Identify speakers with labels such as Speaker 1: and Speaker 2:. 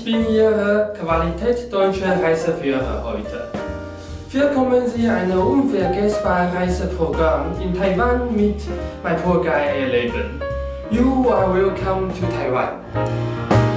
Speaker 1: bin Ihre Qualität deutsche Reiseführer heute. Willkommen Sie ein unvergessbares Reiseprogramm in Taiwan mit My Tour Guide erleben. You are welcome to Taiwan.